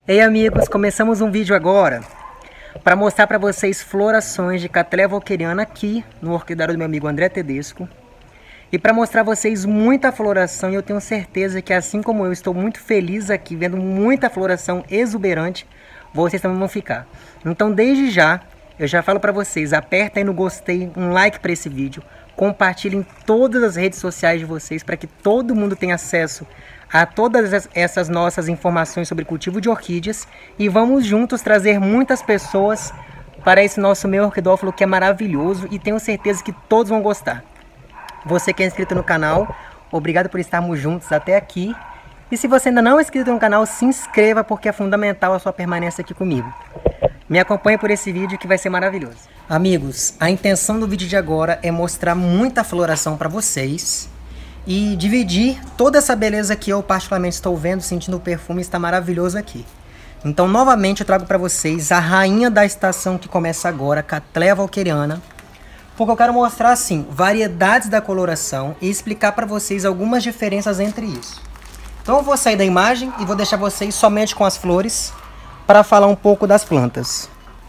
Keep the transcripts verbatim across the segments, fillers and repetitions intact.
Ei amigos, começamos um vídeo agora para mostrar para vocês florações de Cattleya walkeriana aqui no orquidário do meu amigo André Tedesco. E para mostrar a vocês muita floração, e eu tenho certeza que assim como eu estou muito feliz aqui, vendo muita floração exuberante, vocês também vão ficar. Então desde já, eu já falo para vocês, aperta aí no gostei, um like para esse vídeo, compartilhem em todas as redes sociais de vocês para que todo mundo tenha acesso a todas essas nossas informações sobre cultivo de orquídeas e vamos juntos trazer muitas pessoas para esse nosso meio orquidófilo que é maravilhoso e tenho certeza que todos vão gostar. Você que é inscrito no canal, obrigado por estarmos juntos até aqui. E se você ainda não é inscrito no canal, se inscreva porque é fundamental a sua permanência aqui comigo. Me acompanhe por esse vídeo que vai ser maravilhoso. Amigos, a intenção do vídeo de agora é mostrar muita floração para vocês e dividir toda essa beleza que eu particularmente estou vendo, sentindo o perfume, está maravilhoso aqui. Então novamente eu trago para vocês a rainha da estação que começa agora, Cattleya walkeriana, porque eu quero mostrar assim, variedades da coloração e explicar para vocês algumas diferenças entre isso. Então eu vou sair da imagem e vou deixar vocês somente com as flores para falar um pouco das plantas.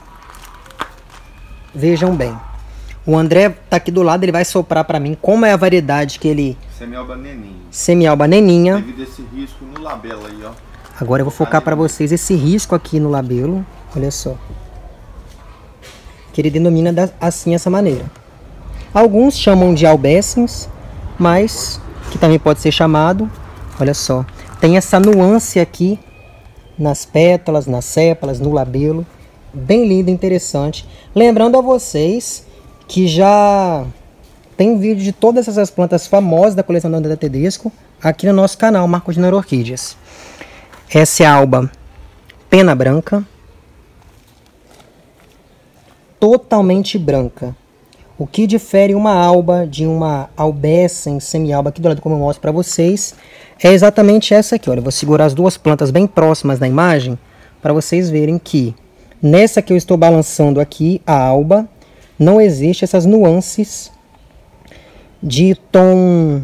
Vejam bem. O André tá aqui do lado, ele vai soprar para mim como é a variedade que ele... Semialba neninha. Semialba neninha. Devido a esse risco no labelo aí, ó. Agora eu vou focar para vocês esse risco aqui no labelo. Olha só. Que ele denomina da, assim, essa maneira. Alguns chamam de albécens, mas que também pode ser chamado. Olha só. Tem essa nuance aqui nas pétalas, nas sépalas, no labelo. Bem lindo e interessante. Lembrando a vocês que já tem vídeo de todas essas plantas famosas da coleção do André Tedesco aqui no nosso canal, Marco de Neuroorquídeas. Essa é a alba pena branca, totalmente branca. O que difere uma alba de uma albécens semialba aqui do lado, como eu mostro para vocês, é exatamente essa aqui. Olha, eu vou segurar as duas plantas bem próximas na imagem para vocês verem que nessa que eu estou balançando aqui, a alba, não existe essas nuances de tom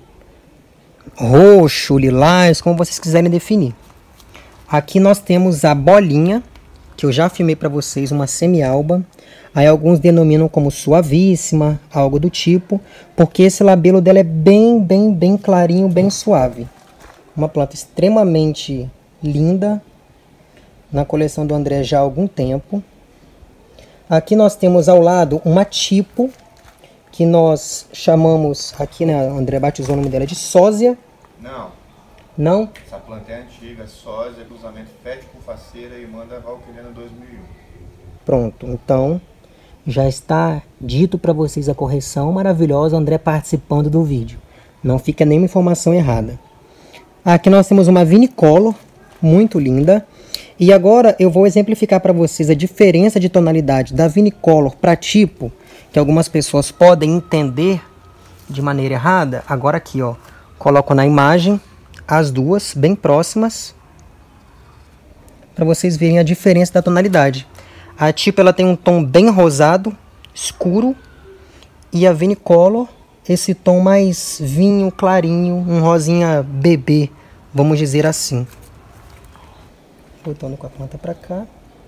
roxo, lilás, como vocês quiserem definir. Aqui nós temos a bolinha, que eu já filmei para vocês, uma semialba. Aí alguns denominam como suavíssima, algo do tipo, porque esse labelo dela é bem, bem, bem clarinho, bem suave. Uma planta extremamente linda, na coleção do André já há algum tempo. Aqui nós temos ao lado uma tipo, que nós chamamos, aqui né, o André batizou o nome dela de sósia. Não. Não? Essa planta é antiga, sósia, cruzamento fético, faceira e manda walkeriana dois mil e um. Pronto, então já está dito para vocês a correção maravilhosa, o André participando do vídeo. Não fica nenhuma informação errada. Aqui nós temos uma vinicolor, muito linda. E agora eu vou exemplificar para vocês a diferença de tonalidade da vinicolor para tipo, que algumas pessoas podem entender de maneira errada. Agora aqui, ó, coloco na imagem as duas bem próximas para vocês verem a diferença da tonalidade. A tipo ela tem um tom bem rosado, escuro, e a vinicolor esse tom mais vinho, clarinho, um rosinha bebê, vamos dizer assim. Botando com a planta para cá.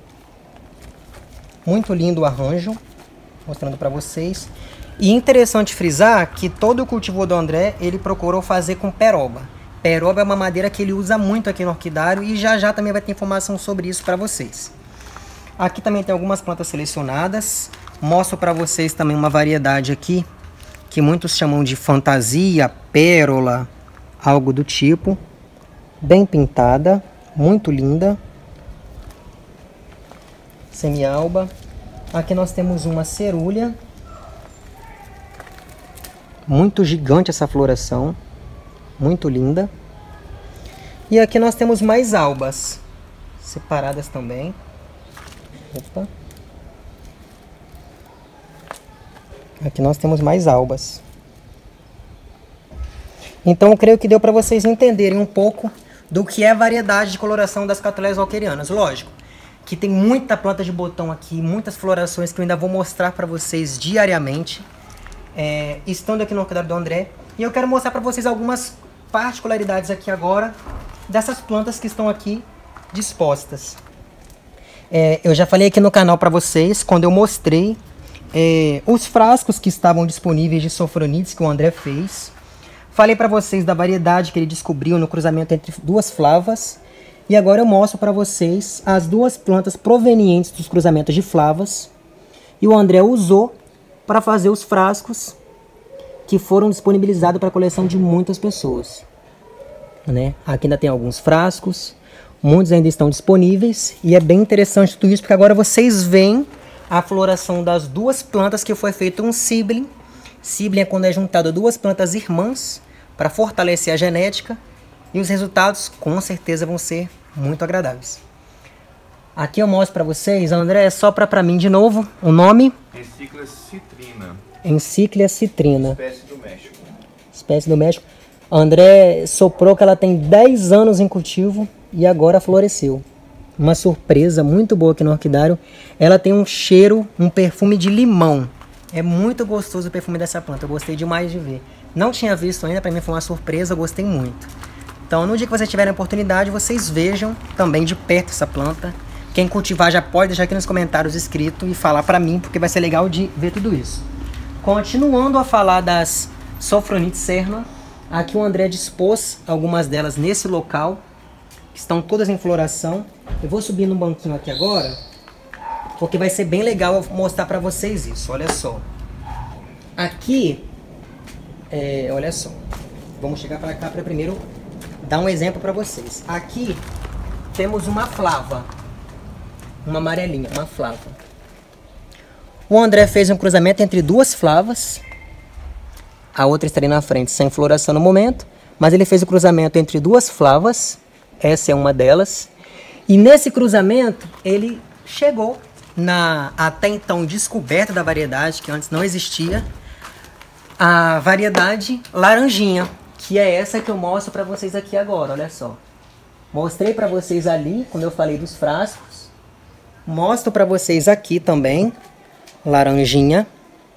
Muito lindo o arranjo, mostrando para vocês. E interessante frisar que todo o cultivo do André, ele procurou fazer com peroba. Peroba é uma madeira que ele usa muito aqui no orquidário e já já também vai ter informação sobre isso para vocês. Aqui também tem algumas plantas selecionadas. Mostro para vocês também uma variedade aqui, que muitos chamam de fantasia, pérola, algo do tipo. Bem pintada, muito linda. Semialba. Aqui nós temos uma cerulha. Muito gigante essa floração. Muito linda. E aqui nós temos mais albas. Separadas também. Opa. Aqui nós temos mais albas. Então eu creio que deu para vocês entenderem um pouco do que é a variedade de coloração das Cattleyas walkerianas. Lógico que tem muita planta de botão aqui, muitas florações que eu ainda vou mostrar para vocês diariamente, é, estando aqui no orquidário do André. E eu quero mostrar para vocês algumas particularidades aqui agora dessas plantas que estão aqui dispostas. É, eu já falei aqui no canal para vocês, quando eu mostrei é, os frascos que estavam disponíveis de sofronites que o André fez. Falei para vocês da variedade que ele descobriu no cruzamento entre duas flavas. E agora eu mostro para vocês as duas plantas provenientes dos cruzamentos de flavas. E o André usou para fazer os frascos que foram disponibilizados para a coleção de muitas pessoas. Né? Aqui ainda tem alguns frascos, muitos ainda estão disponíveis. E é bem interessante tudo isso, porque agora vocês veem a floração das duas plantas que foi feito um sibling. Sibling é quando é juntado duas plantas irmãs para fortalecer a genética. E os resultados com certeza vão ser muito agradáveis. Aqui eu mostro para vocês, André, sopra para mim de novo o nome. Encíclia citrina. Encíclia citrina. Espécie do México. Espécie do México. André soprou que ela tem dez anos em cultivo e agora floresceu. Uma surpresa muito boa aqui no orquidário. Ela tem um cheiro, um perfume de limão. É muito gostoso o perfume dessa planta. Eu gostei demais de ver. Não tinha visto ainda, para mim foi uma surpresa, eu gostei muito. Então, no dia que vocês tiverem a oportunidade, vocês vejam também de perto essa planta. Quem cultivar já pode deixar aqui nos comentários escrito e falar para mim, porque vai ser legal de ver tudo isso. Continuando a falar das Sophronites Cernua, aqui o André dispôs algumas delas nesse local, que estão todas em floração. Eu vou subir no banquinho aqui agora, porque vai ser bem legal mostrar para vocês isso. Olha só. Aqui, é, olha só. Vamos chegar para cá para primeiro dar um exemplo para vocês. Aqui temos uma flava, uma amarelinha, uma flava. O André fez um cruzamento entre duas flavas. A outra está ali na frente sem floração no momento, mas ele fez o cruzamento entre duas flavas. Essa é uma delas. E nesse cruzamento ele chegou na até então descoberta da variedade, que antes não existia, a variedade laranjinha, que é essa que eu mostro para vocês aqui agora, olha só. Mostrei para vocês ali, quando eu falei dos frascos. Mostro para vocês aqui também, laranjinha.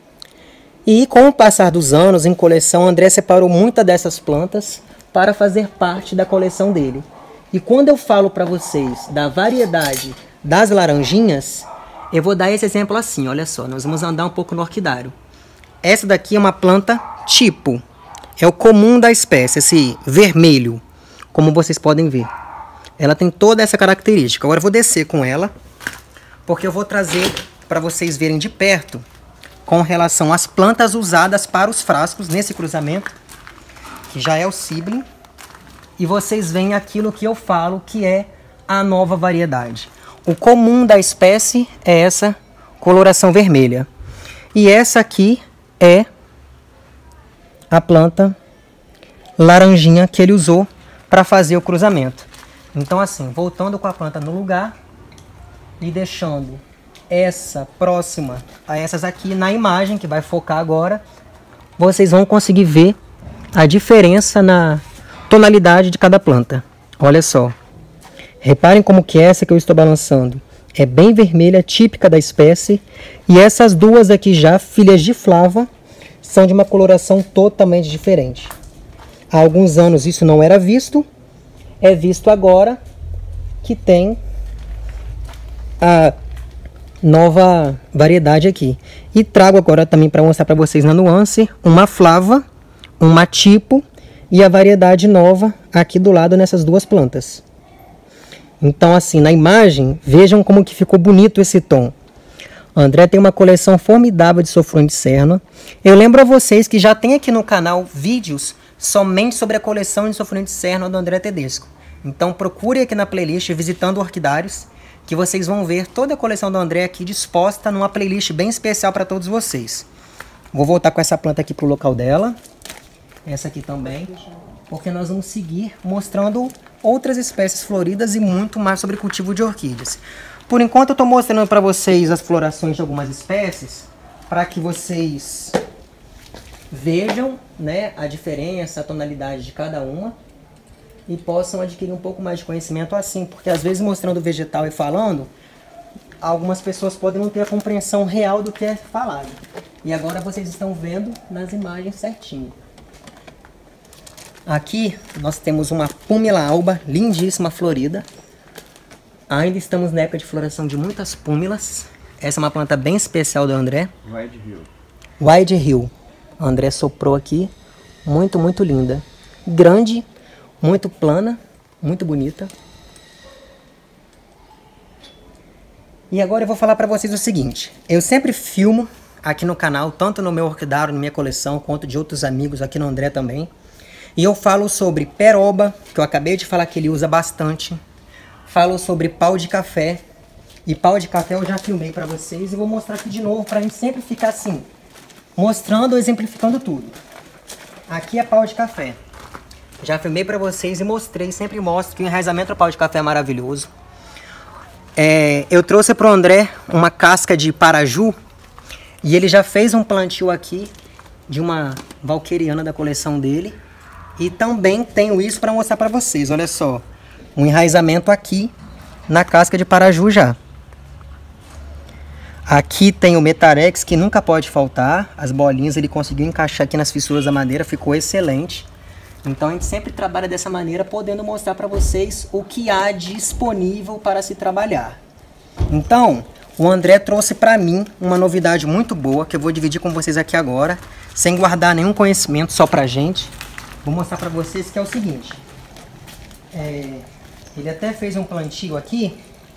E com o passar dos anos, em coleção, André separou muitas dessas plantas para fazer parte da coleção dele. E quando eu falo para vocês da variedade das laranjinhas, eu vou dar esse exemplo assim, olha só. Nós vamos andar um pouco no orquidário. Essa daqui é uma planta tipo. É o comum da espécie, esse vermelho, como vocês podem ver. Ela tem toda essa característica. Agora eu vou descer com ela, porque eu vou trazer para vocês verem de perto com relação às plantas usadas para os frascos nesse cruzamento, que já é o sibling. E vocês veem aquilo que eu falo que é a nova variedade. O comum da espécie é essa coloração vermelha. E essa aqui é a planta laranjinha que ele usou para fazer o cruzamento. Então assim, voltando com a planta no lugar e deixando essa próxima a essas aqui na imagem, que vai focar agora, vocês vão conseguir ver a diferença na tonalidade de cada planta. Olha só. Reparem como que essa que eu estou balançando é bem vermelha, típica da espécie. E essas duas aqui já, filhas de flava, são de uma coloração totalmente diferente. Há alguns anos isso não era visto. É visto agora que tem a nova variedade aqui. E trago agora também para mostrar para vocês na nuance uma flava, uma tipo e a variedade nova aqui do lado nessas duas plantas. Então assim, na imagem, vejam como que ficou bonito esse tom. André tem uma coleção formidável de Sophronites Cernua. Eu lembro a vocês que já tem aqui no canal vídeos somente sobre a coleção de Sophronites Cernua do André Tedesco. Então procure aqui na playlist Visitando Orquidários, que vocês vão ver toda a coleção do André aqui disposta numa playlist bem especial para todos vocês. Vou voltar com essa planta aqui para o local dela. Essa aqui também, porque nós vamos seguir mostrando outras espécies floridas e muito mais sobre cultivo de orquídeas. Por enquanto eu estou mostrando para vocês as florações de algumas espécies, para que vocês vejam, né, a diferença, a tonalidade de cada uma e possam adquirir um pouco mais de conhecimento assim, porque às vezes mostrando o vegetal e falando, algumas pessoas podem não ter a compreensão real do que é falado. E agora vocês estão vendo nas imagens certinho. Aqui nós temos uma Pumila alba, lindíssima, florida. Ainda estamos na época de floração de muitas púmilas. Essa é uma planta bem especial do André. Wide Hill. Wide Hill. O André soprou aqui. Muito, muito linda. Grande, muito plana, muito bonita. E agora eu vou falar para vocês o seguinte. Eu sempre filmo aqui no canal, tanto no meu orquidário, na minha coleção, quanto de outros amigos aqui no André também. E eu falo sobre peroba, que eu acabei de falar que ele usa bastante. Falo sobre pau de café. E pau de café eu já filmei para vocês e vou mostrar aqui de novo para a gente sempre ficar assim, mostrando, exemplificando tudo. Aqui é pau de café. Já filmei para vocês e mostrei, sempre mostro que o enraizamento do pau de café é maravilhoso. É, eu trouxe para o André uma casca de paraju e ele já fez um plantio aqui de uma valqueriana da coleção dele. E também tenho isso para mostrar para vocês, olha só. Um enraizamento aqui na casca de paraju já. Aqui tem o Metarex, que nunca pode faltar. As bolinhas ele conseguiu encaixar aqui nas fissuras da madeira, ficou excelente. Então a gente sempre trabalha dessa maneira, podendo mostrar para vocês o que há disponível para se trabalhar. Então, o André trouxe para mim uma novidade muito boa, que eu vou dividir com vocês aqui agora, sem guardar nenhum conhecimento, só pra gente. Vou mostrar para vocês que é o seguinte. É, ele até fez um plantio aqui.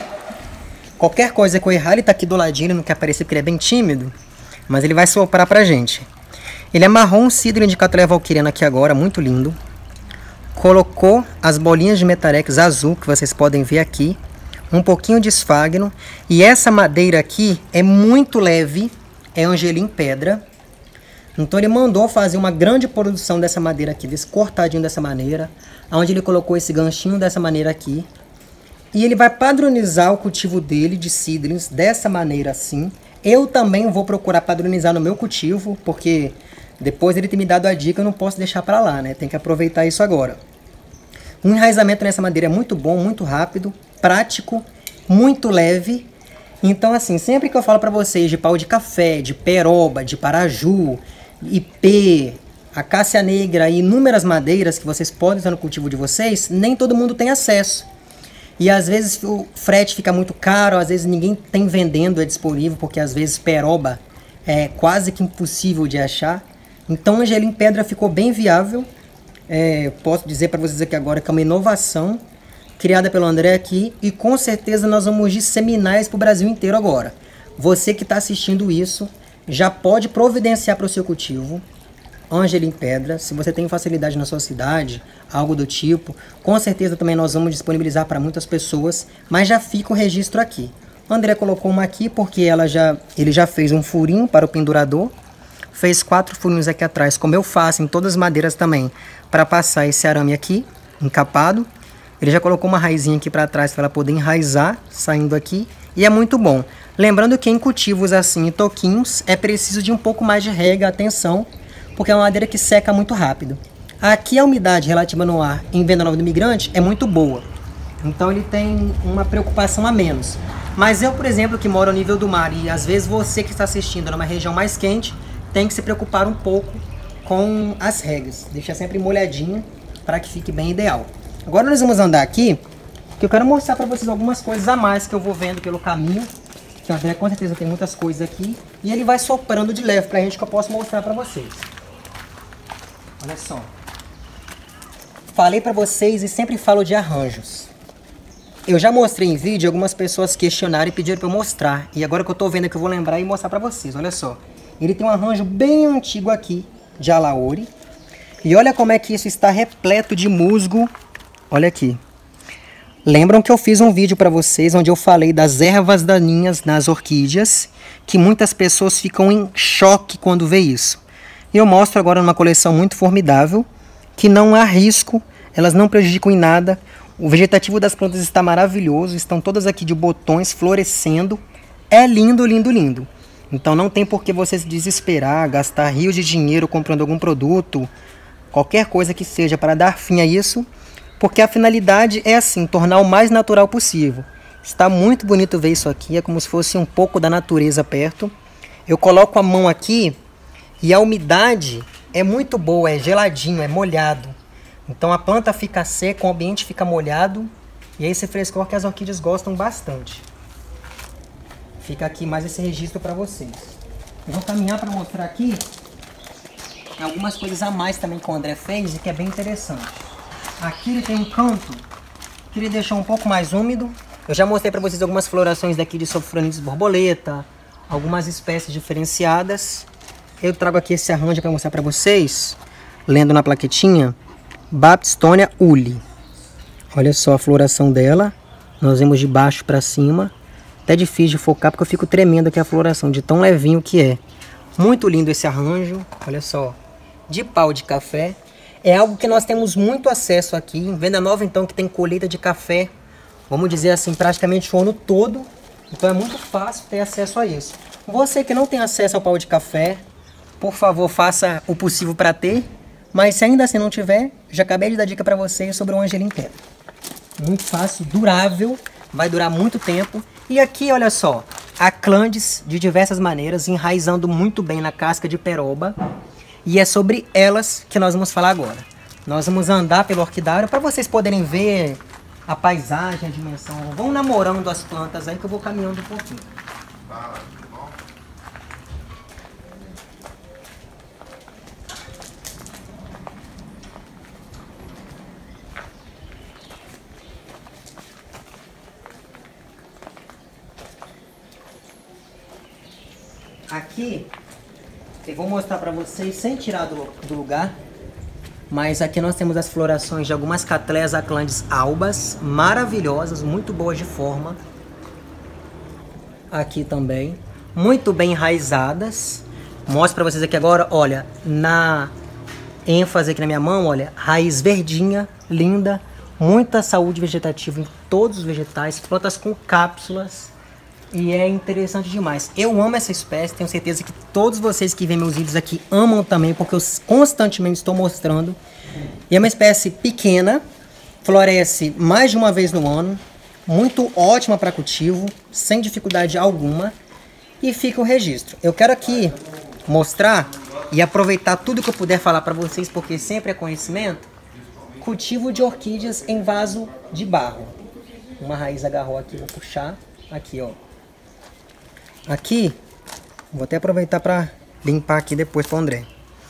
Qualquer coisa que eu errar, ele tá aqui do ladinho, ele não quer aparecer porque ele é bem tímido. Mas ele vai soprar pra gente. Ele amarrou um cidro de Cattleya valqueriana aqui agora, muito lindo. Colocou as bolinhas de Metarex azul, que vocês podem ver aqui. Um pouquinho de esfagno. E essa madeira aqui é muito leve, é angelim pedra. Então ele mandou fazer uma grande produção dessa madeira aqui, desse cortadinho dessa maneira. Onde ele colocou esse ganchinho dessa maneira aqui. E ele vai padronizar o cultivo dele de seedlings dessa maneira assim. Eu também vou procurar padronizar no meu cultivo, porque depois ele ter me dado a dica, eu não posso deixar para lá, né? Tem que aproveitar isso agora. O enraizamento nessa madeira é muito bom, muito rápido, prático, muito leve. Então assim, sempre que eu falo para vocês de pau de café, de peroba, de paraju, ipê, acácia negra e inúmeras madeiras que vocês podem usar no cultivo de vocês, nem todo mundo tem acesso. E às vezes o frete fica muito caro, às vezes ninguém tem vendendo, é disponível, porque às vezes peroba é quase que impossível de achar. Então o angelim pedra ficou bem viável. É, posso dizer para vocês aqui agora que é uma inovação criada pelo André aqui. E com certeza nós vamos disseminar isso para o Brasil inteiro agora. Você que está assistindo isso já pode providenciar para o seu cultivo angelim pedra. Se você tem facilidade na sua cidade, algo do tipo, com certeza também nós vamos disponibilizar para muitas pessoas, mas já fica o registro aqui. O André colocou uma aqui porque ela já, ele já fez um furinho para o pendurador, fez quatro furinhos aqui atrás, como eu faço em todas as madeiras também, para passar esse arame aqui, encapado. Ele já colocou uma raizinha aqui para trás para ela poder enraizar, saindo aqui, e é muito bom. Lembrando que em cultivos assim, em toquinhos, é preciso de um pouco mais de rega, atenção, porque é uma madeira que seca muito rápido. Aqui a umidade relativa no ar em Venda Nova do Imigrante é muito boa. Então ele tem uma preocupação a menos. Mas eu, por exemplo, que moro ao nível do mar, e às vezes você que está assistindo numa região mais quente, tem que se preocupar um pouco com as regas. Deixa sempre molhadinho para que fique bem ideal. Agora nós vamos andar aqui, que eu quero mostrar para vocês algumas coisas a mais que eu vou vendo pelo caminho. Que o André com certeza tem muitas coisas aqui. E ele vai soprando de leve para a gente, que eu posso mostrar para vocês. Olha só. Falei para vocês e sempre falo de arranjos. Eu já mostrei em vídeo, algumas pessoas questionaram e pediram para eu mostrar. E agora que eu tô vendo que eu vou lembrar e mostrar para vocês. Olha só. Ele tem um arranjo bem antigo aqui, de alaori. E olha como é que isso está repleto de musgo. Olha aqui. Lembram que eu fiz um vídeo para vocês onde eu falei das ervas daninhas nas orquídeas, que muitas pessoas ficam em choque quando vê isso. E eu mostro agora numa coleção muito formidável, que não há risco, elas não prejudicam em nada. O vegetativo das plantas está maravilhoso, estão todas aqui de botões florescendo. É lindo, lindo, lindo. Então não tem por que você se desesperar, gastar rios de dinheiro comprando algum produto, qualquer coisa que seja para dar fim a isso, porque a finalidade é assim, tornar o mais natural possível. Está muito bonito ver isso aqui, é como se fosse um pouco da natureza perto. Eu coloco a mão aqui e a umidade é muito boa, é geladinho, é molhado. Então a planta fica seca, o ambiente fica molhado E é esse frescor que as orquídeas gostam bastante. Fica aqui mais esse registro para vocês. Eu vou caminhar para mostrar aqui algumas coisas a mais também que o André fez e que é bem interessante. Aqui ele tem um canto que ele deixou um pouco mais úmido. Eu já mostrei para vocês algumas florações daqui de Sophronitis borboleta, algumas espécies diferenciadas. Eu trago aqui esse arranjo para mostrar para vocês, lendo na plaquetinha, Baptistonia uli. Olha só a floração dela. Nós vemos de baixo para cima. Até difícil de focar porque eu fico tremendo aqui a floração, de tão levinho que é. Muito lindo esse arranjo, olha só. De pau de café. É algo que nós temos muito acesso aqui. Em Venda Nova, então, que tem colheita de café, vamos dizer assim, praticamente o ano todo. Então é muito fácil ter acesso a isso. Você que não tem acesso ao pau de café, por favor, faça o possível para ter. Mas se ainda assim não tiver, já acabei de dar dica para vocês sobre o Angelim Tetra. Muito fácil, durável, vai durar muito tempo. E aqui, olha só, a clândis de diversas maneiras, enraizando muito bem na casca de peroba. E é sobre elas que nós vamos falar agora. Nós vamos andar pelo orquidário para vocês poderem ver a paisagem, a dimensão. Vão namorando as plantas aí que eu vou caminhando um pouquinho. Aqui, eu vou mostrar para vocês sem tirar do, do lugar, mas aqui nós temos as florações de algumas Cattleyas aclandis albas, maravilhosas, muito boas de forma. Aqui também, muito bem enraizadas. Mostro para vocês aqui agora, olha, na ênfase aqui na minha mão, olha, raiz verdinha, linda, muita saúde vegetativa em todos os vegetais, plantas com cápsulas. E é interessante demais. Eu amo essa espécie, tenho certeza que todos vocês que veem meus vídeos aqui amam também, porque eu constantemente estou mostrando. E é uma espécie pequena, floresce mais de uma vez no ano, muito ótima para cultivo, sem dificuldade alguma. E fica o registro. Eu quero aqui mostrar e aproveitar tudo que eu puder falar para vocês, porque sempre é conhecimento. Cultivo de orquídeas em vaso de barro. Uma raiz agarrou aqui, vou puxar. Aqui, ó. Aqui, vou até aproveitar para limpar aqui depois para o André.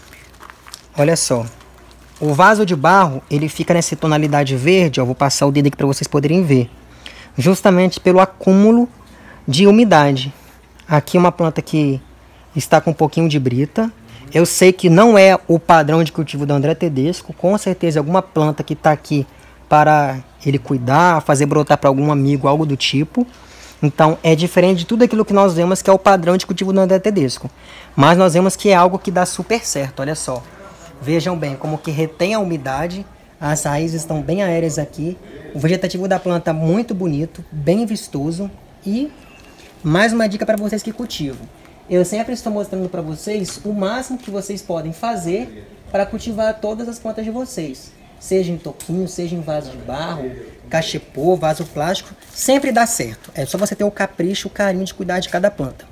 Olha só, o vaso de barro, ele fica nessa tonalidade verde, ó, vou passar o dedo aqui para vocês poderem ver. Justamente pelo acúmulo de umidade. Aqui uma planta que está com um pouquinho de brita. Eu sei que não é o padrão de cultivo do André Tedesco, com certeza alguma planta que está aqui para ele cuidar, fazer brotar para algum amigo, algo do tipo. Então, é diferente de tudo aquilo que nós vemos que é o padrão de cultivo do André Tedesco. Mas nós vemos que é algo que dá super certo, olha só. Vejam bem, como que retém a umidade, as raízes estão bem aéreas aqui. O vegetativo da planta muito bonito, bem vistoso. E mais uma dica para vocês que cultivam. Eu sempre estou mostrando para vocês o máximo que vocês podem fazer para cultivar todas as plantas de vocês. Seja em toquinho, seja em vaso de barro, cachepô, vaso plástico, sempre dá certo. É só você ter o capricho, o carinho de cuidar de cada planta.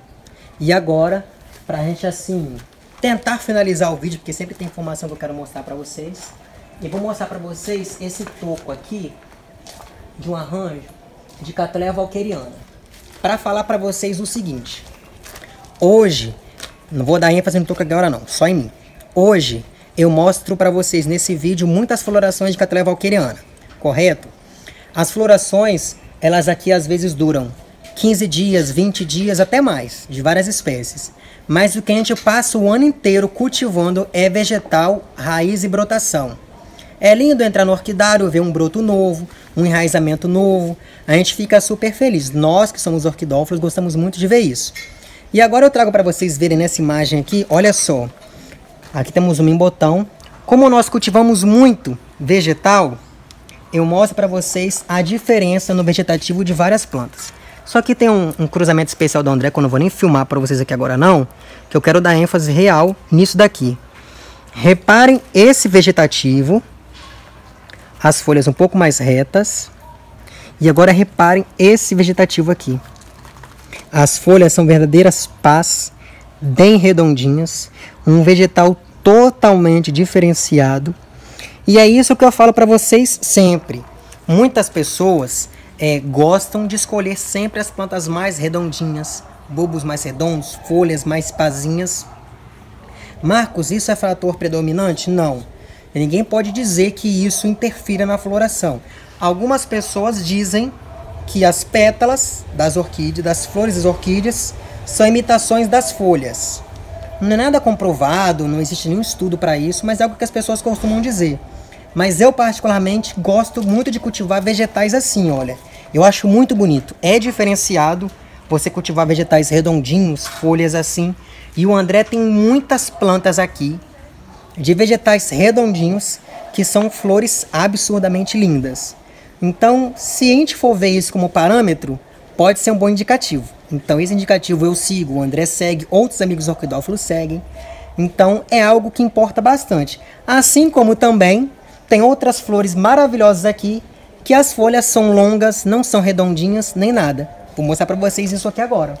E agora, para a gente assim, tentar finalizar o vídeo, porque sempre tem informação que eu quero mostrar para vocês. E vou mostrar para vocês esse toco aqui, de um arranjo de Cattleya walkeriana. Para falar para vocês o seguinte, hoje, não vou dar ênfase no toco agora não, só em mim. Hoje, eu mostro para vocês nesse vídeo muitas florações de Cattleya walkeriana, correto? As florações, elas aqui às vezes duram quinze dias, vinte dias, até mais, de várias espécies. Mas o que a gente passa o ano inteiro cultivando é vegetal, raiz e brotação. É lindo entrar no orquidário, ver um broto novo, um enraizamento novo. A gente fica super feliz. Nós que somos orquidófilos gostamos muito de ver isso. E agora eu trago para vocês verem nessa imagem aqui, olha só. Aqui temos um mimbotão. Como nós cultivamos muito vegetal, eu mostro para vocês a diferença no vegetativo de várias plantas. Só que tem um, um cruzamento especial do André, que eu não vou nem filmar para vocês aqui agora não, que eu quero dar ênfase real nisso daqui. Reparem esse vegetativo, as folhas um pouco mais retas. E agora reparem esse vegetativo aqui. As folhas são verdadeiras pás, bem redondinhas, um vegetal totalmente diferenciado. E é isso que eu falo para vocês sempre. muitas pessoas é, gostam de escolher sempre as plantas mais redondinhas, bulbos mais redondos, folhas mais pazinhas. Marcos, isso é fator predominante? Não. Ninguém pode dizer que isso interfira na floração. Algumas pessoas dizem que as pétalas das orquídeas, das flores das orquídeas, são imitações das folhas. Não é nada comprovado, não existe nenhum estudo para isso, mas é algo que as pessoas costumam dizer. Mas eu particularmente gosto muito de cultivar vegetais assim, olha. Eu acho muito bonito, é diferenciado você cultivar vegetais redondinhos, folhas assim. E o André tem muitas plantas aqui de vegetais redondinhos que são flores absurdamente lindas. Então, se a gente for ver isso como parâmetro, pode ser um bom indicativo. Então, esse indicativo eu sigo, o André segue, outros amigos orquidófilos seguem. Então, é algo que importa bastante. Assim como também tem outras flores maravilhosas aqui, que as folhas são longas, não são redondinhas, nem nada. Vou mostrar para vocês isso aqui agora.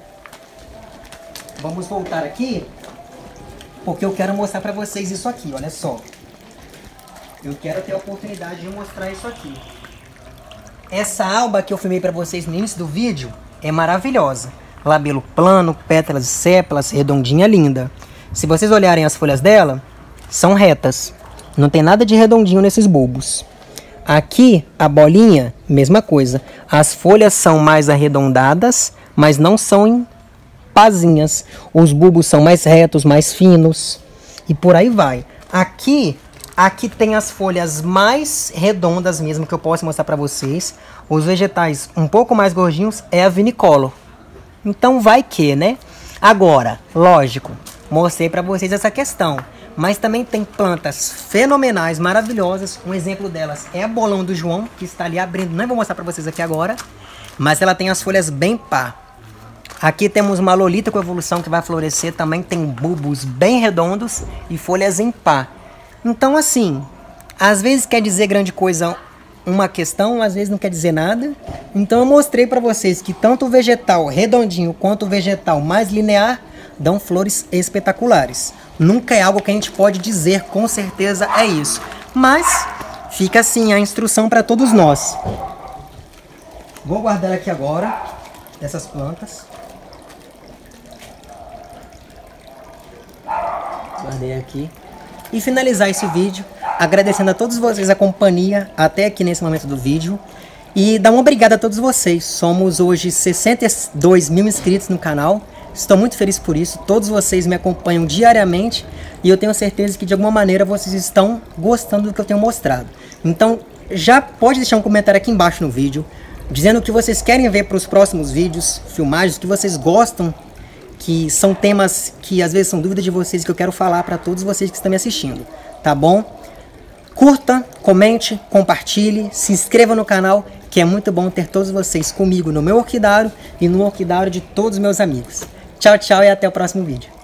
Vamos voltar aqui, porque eu quero mostrar para vocês isso aqui, olha só. Eu quero ter a oportunidade de mostrar isso aqui. Essa alba que eu filmei para vocês no início do vídeo é maravilhosa. Labelo plano, pétalas e sépalas, redondinha, linda. Se vocês olharem as folhas dela, são retas. Não tem nada de redondinho nesses bulbos. Aqui, a bolinha, mesma coisa. As folhas são mais arredondadas, mas não são em pazinhas. Os bulbos são mais retos, mais finos. E por aí vai. Aqui... Aqui tem as folhas mais redondas mesmo, que eu posso mostrar para vocês. Os vegetais um pouco mais gordinhos é a vinicolor. Então vai que, né? Agora, lógico, mostrei para vocês essa questão. Mas também tem plantas fenomenais, maravilhosas. Um exemplo delas é a bolão do João, que está ali abrindo. Não vou mostrar para vocês aqui agora. Mas ela tem as folhas bem pá. Aqui temos uma lolita com evolução que vai florescer. Também tem bulbos bem redondos e folhas em pá. Então, assim, às vezes quer dizer grande coisa uma questão, às vezes não quer dizer nada. Então eu mostrei para vocês que tanto o vegetal redondinho quanto o vegetal mais linear dão flores espetaculares. Nunca é algo que a gente pode dizer com certeza é isso. Mas fica assim a instrução para todos nós. Vou guardar aqui agora essas plantas. Guardei aqui. E finalizar esse vídeo agradecendo a todos vocês a companhia até aqui nesse momento do vídeo. E dar uma obrigada a todos vocês. Somos hoje sessenta e dois mil inscritos no canal. Estou muito feliz por isso. Todos vocês me acompanham diariamente. E eu tenho certeza que de alguma maneira vocês estão gostando do que eu tenho mostrado. Então já pode deixar um comentário aqui embaixo no vídeo, dizendo o que vocês querem ver para os próximos vídeos, filmagens, que vocês gostam, que são temas que às vezes são dúvidas de vocês que eu quero falar para todos vocês que estão me assistindo, tá bom? Curta, comente, compartilhe, se inscreva no canal, que é muito bom ter todos vocês comigo no meu orquidário e no orquidário de todos os meus amigos. Tchau, tchau e até o próximo vídeo.